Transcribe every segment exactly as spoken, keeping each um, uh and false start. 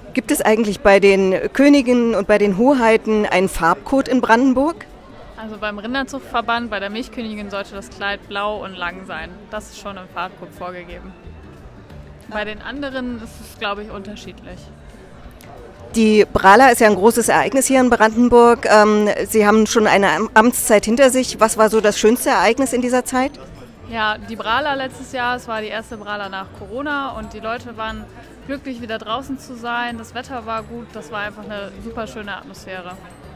Gibt es eigentlich bei den Königinnen und bei den Hoheiten einen Farbcode in Brandenburg? Also beim Rinderzuchtverband, bei der Milchkönigin sollte das Kleid blau und lang sein. Das ist schon im Farbcode vorgegeben. Bei den anderen ist es, glaube ich, unterschiedlich. Die Brala ist ja ein großes Ereignis hier in Brandenburg. Ähm, Sie haben schon eine Amtszeit hinter sich. Was war so das schönste Ereignis in dieser Zeit? Ja, die Brala letztes Jahr, es war die erste Brala nach Corona und die Leute waren glücklich, wieder draußen zu sein. Das Wetter war gut, das war einfach eine super schöne Atmosphäre.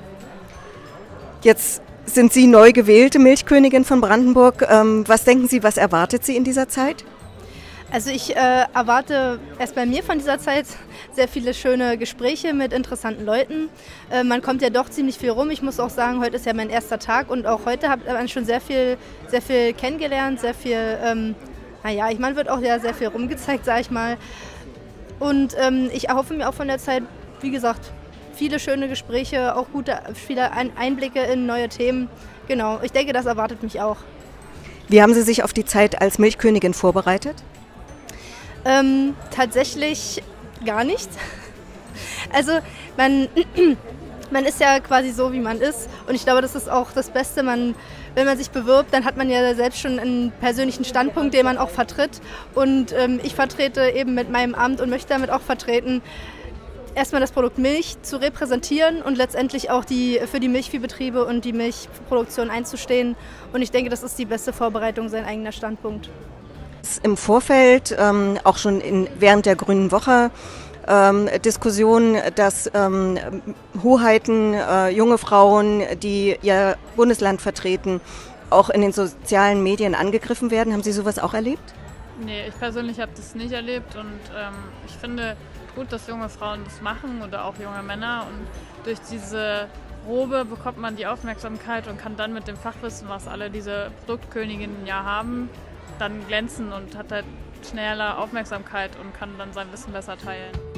Jetzt sind Sie neu gewählte Milchkönigin von Brandenburg. Ähm, was denken Sie, was erwartet Sie in dieser Zeit? Also ich äh, erwarte erst bei mir von dieser Zeit sehr viele schöne Gespräche mit interessanten Leuten. Äh, man kommt ja doch ziemlich viel rum. Ich muss auch sagen, heute ist ja mein erster Tag und auch heute hat man schon sehr viel, sehr viel kennengelernt, sehr viel, ähm, naja, ich meine, wird auch ja sehr viel rumgezeigt, sage ich mal. Und ähm, ich erhoffe mir auch von der Zeit, wie gesagt, viele schöne Gespräche, auch gute, viele Einblicke in neue Themen. Genau, ich denke, das erwartet mich auch. Wie haben Sie sich auf die Zeit als Milchkönigin vorbereitet? Ähm, tatsächlich gar nicht. Also man, man ist ja quasi so, wie man ist und ich glaube, das ist auch das Beste. Man, wenn man sich bewirbt, dann hat man ja selbst schon einen persönlichen Standpunkt, den man auch vertritt und ähm, ich vertrete eben mit meinem Amt und möchte damit auch vertreten, erstmal das Produkt Milch zu repräsentieren und letztendlich auch die, für die Milchviehbetriebe und die Milchproduktion einzustehen und ich denke, das ist die beste Vorbereitung, sein eigener Standpunkt. Im Vorfeld, ähm, auch schon in, während der Grünen Woche, ähm, Diskussion, dass ähm, Hoheiten, äh, junge Frauen, die ihr Bundesland vertreten, auch in den sozialen Medien angegriffen werden. Haben Sie sowas auch erlebt? Nee, ich persönlich habe das nicht erlebt und ähm, ich finde gut, dass junge Frauen das machen oder auch junge Männer und durch diese Robe bekommt man die Aufmerksamkeit und kann dann mit dem Fachwissen, was alle diese Produktköniginnen ja haben, dann glänzen und hat halt schneller Aufmerksamkeit und kann dann sein Wissen besser teilen.